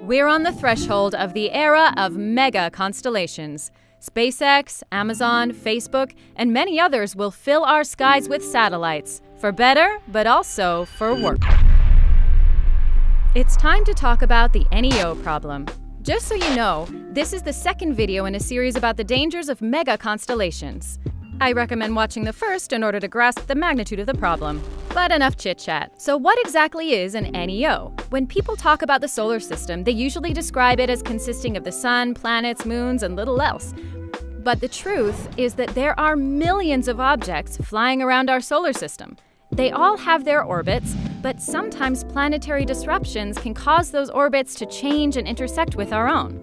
We're on the threshold of the era of mega constellations. SpaceX, Amazon, Facebook, and many others will fill our skies with satellites, for better, but also for worse. It's time to talk about the NEO problem. Just so you know, this is the second video in a series about the dangers of mega constellations. I recommend watching the first in order to grasp the magnitude of the problem. But enough chit-chat. So what exactly is an NEO? When people talk about the solar system, they usually describe it as consisting of the sun, planets, moons, and little else. But the truth is that there are millions of objects flying around our solar system. They all have their orbits, but sometimes planetary disruptions can cause those orbits to change and intersect with our own.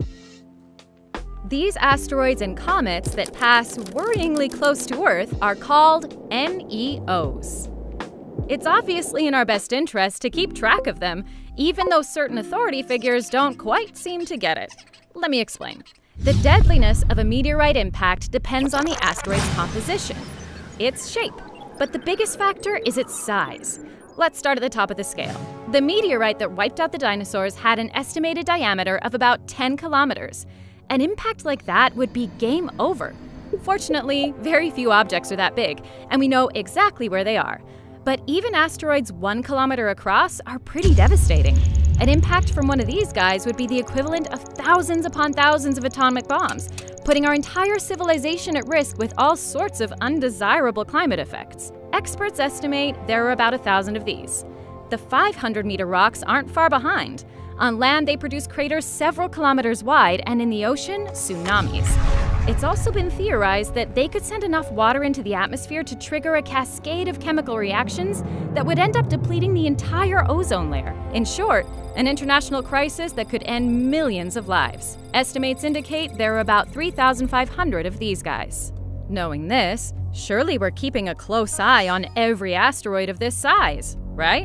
These asteroids and comets that pass worryingly close to Earth are called NEOs. It's obviously in our best interest to keep track of them, even though certain authority figures don't quite seem to get it. Let me explain. The deadliness of a meteorite impact depends on the asteroid's composition, its shape, but the biggest factor is its size. Let's start at the top of the scale. The meteorite that wiped out the dinosaurs had an estimated diameter of about 10 kilometers. An impact like that would be game over. Fortunately, very few objects are that big, and we know exactly where they are. But even asteroids 1 kilometer across are pretty devastating. An impact from one of these guys would be the equivalent of thousands upon thousands of atomic bombs, putting our entire civilization at risk with all sorts of undesirable climate effects. Experts estimate there are about 1,000 of these. The 500-meter rocks aren't far behind. On land, they produce craters several kilometers wide, and in the ocean, tsunamis. It's also been theorized that they could send enough water into the atmosphere to trigger a cascade of chemical reactions that would end up depleting the entire ozone layer. In short, an international crisis that could end millions of lives. Estimates indicate there are about 3,500 of these guys. Knowing this, surely we're keeping a close eye on every asteroid of this size, right?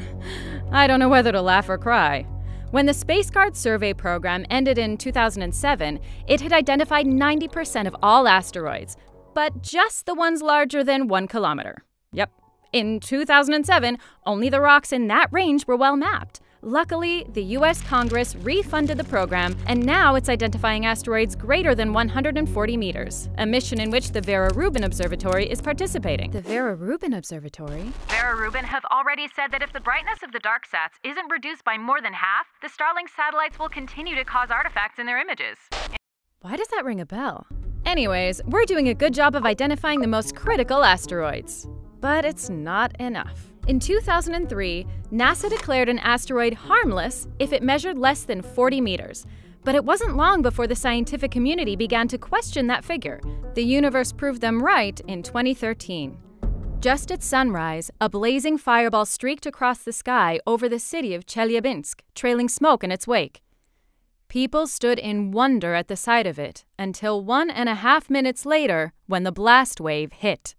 I don't know whether to laugh or cry. When the SpaceGuard survey program ended in 2007, it had identified 90% of all asteroids, but just the ones larger than 1 kilometer. Yep. In 2007, only the rocks in that range were well mapped. Luckily, the US Congress refunded the program, and now it's identifying asteroids greater than 140 meters, a mission in which the Vera Rubin Observatory is participating. The Vera Rubin Observatory? Vera Rubin have already said that if the brightness of the darksats isn't reduced by more than half, the Starlink satellites will continue to cause artifacts in their images. Why does that ring a bell? Anyways, we're doing a good job of identifying the most critical asteroids. But it's not enough. In 2003, NASA declared an asteroid harmless if it measured less than 40 meters. But it wasn't long before the scientific community began to question that figure. The universe proved them right in 2013. Just at sunrise, a blazing fireball streaked across the sky over the city of Chelyabinsk, trailing smoke in its wake. People stood in wonder at the sight of it until 1.5 minutes later, when the blast wave hit.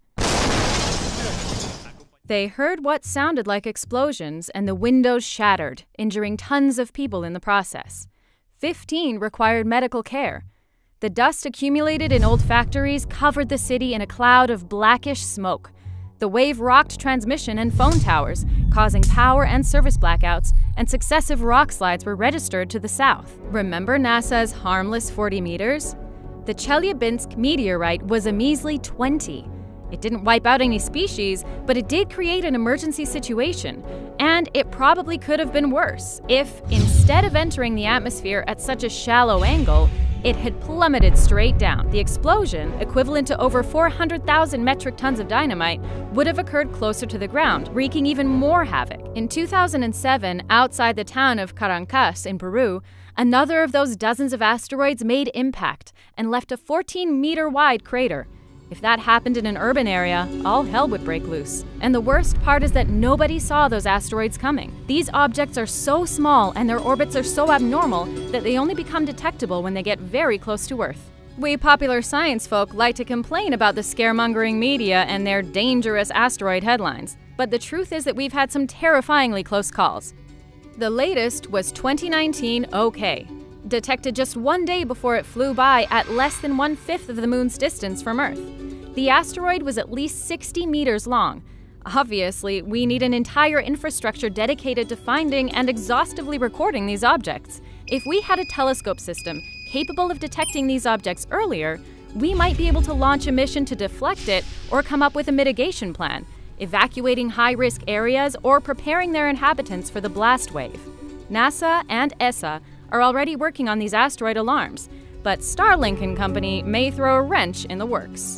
They heard what sounded like explosions, and the windows shattered, injuring tons of people in the process. 15 required medical care. The dust accumulated in old factories covered the city in a cloud of blackish smoke. The wave rocked transmission and phone towers, causing power and service blackouts, and successive rock slides were registered to the south. Remember NASA's harmless 40 meters? The Chelyabinsk meteorite was a measly 20. It didn't wipe out any species, but it did create an emergency situation. And it probably could have been worse if, instead of entering the atmosphere at such a shallow angle, it had plummeted straight down. The explosion, equivalent to over 400,000 metric tons of dynamite, would have occurred closer to the ground, wreaking even more havoc. In 2007, outside the town of Caracas in Peru, another of those dozens of asteroids made impact and left a 14-meter-wide crater. If that happened in an urban area, all hell would break loose. And the worst part is that nobody saw those asteroids coming. These objects are so small and their orbits are so abnormal that they only become detectable when they get very close to Earth. We popular science folk like to complain about the scaremongering media and their dangerous asteroid headlines. But the truth is that we've had some terrifyingly close calls. The latest was 2019 OK, detected just 1 day before it flew by at less than 1/5 of the moon's distance from Earth. The asteroid was at least 60 meters long, Obviously, we need an entire infrastructure dedicated to finding and exhaustively recording these objects. If we had a telescope system capable of detecting these objects earlier, we might be able to launch a mission to deflect it or come up with a mitigation plan, evacuating high-risk areas or preparing their inhabitants for the blast wave. NASA and ESA are already working on these asteroid alarms, but Starlink & Company may throw a wrench in the works.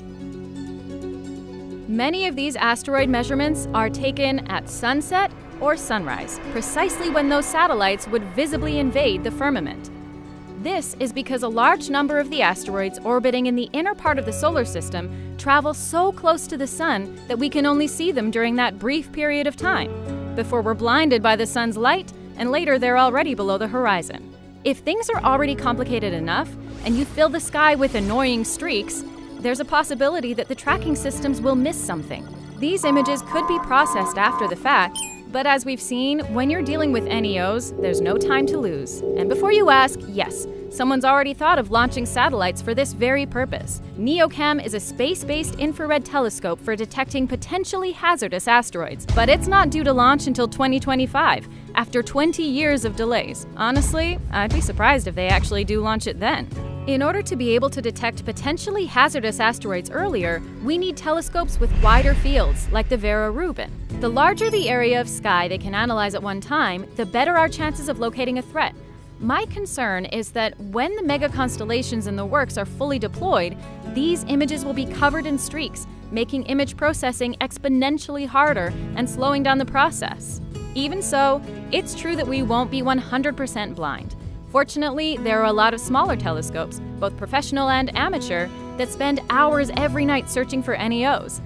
Many of these asteroid measurements are taken at sunset or sunrise, precisely when those satellites would visibly invade the firmament. This is because a large number of the asteroids orbiting in the inner part of the solar system travel so close to the sun that we can only see them during that brief period of time, before we're blinded by the sun's light and later they're already below the horizon. If things are already complicated enough and you fill the sky with annoying streaks, there's a possibility that the tracking systems will miss something. These images could be processed after the fact, but as we've seen, when you're dealing with NEOs, there's no time to lose. And before you ask, yes, someone's already thought of launching satellites for this very purpose. NeoCam is a space-based infrared telescope for detecting potentially hazardous asteroids, but it's not due to launch until 2025, after 20 years of delays. Honestly, I'd be surprised if they actually do launch it then. In order to be able to detect potentially hazardous asteroids earlier, we need telescopes with wider fields, like the Vera Rubin. The larger the area of sky they can analyze at one time, the better our chances of locating a threat. My concern is that when the mega constellations in the works are fully deployed, these images will be covered in streaks, making image processing exponentially harder and slowing down the process. Even so, it's true that we won't be 100% blind. Fortunately, there are a lot of smaller telescopes, both professional and amateur, that spend hours every night searching for NEOs.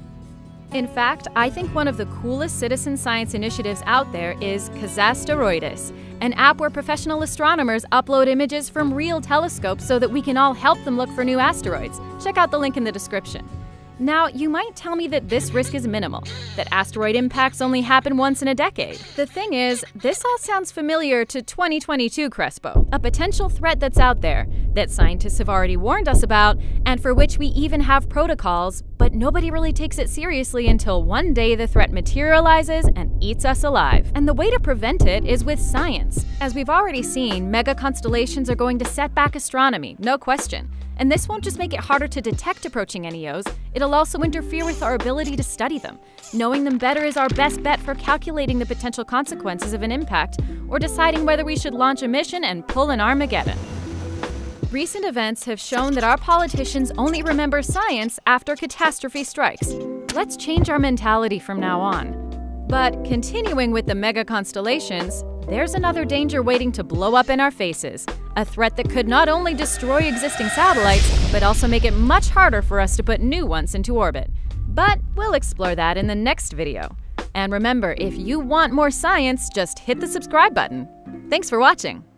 In fact, I think one of the coolest citizen science initiatives out there is Kazasteroides, an app where professional astronomers upload images from real telescopes so that we can all help them look for new asteroids. Check out the link in the description. Now, you might tell me that this risk is minimal, that asteroid impacts only happen once in a decade. The thing is, this all sounds familiar to 2022 Crespo, a potential threat that's out there, that scientists have already warned us about, and for which we even have protocols, but nobody really takes it seriously until one day the threat materializes and eats us alive. And the way to prevent it is with science. As we've already seen, mega constellations are going to set back astronomy, no question. And this won't just make it harder to detect approaching NEOs, it'll also interfere with our ability to study them. Knowing them better is our best bet for calculating the potential consequences of an impact or deciding whether we should launch a mission and pull an Armageddon. Recent events have shown that our politicians only remember science after catastrophe strikes. Let's change our mentality from now on. But continuing with the mega constellations, there's another danger waiting to blow up in our faces. A threat that could not only destroy existing satellites, but also make it much harder for us to put new ones into orbit. But we'll explore that in the next video. And remember, if you want more science, just hit the subscribe button. Thanks for watching.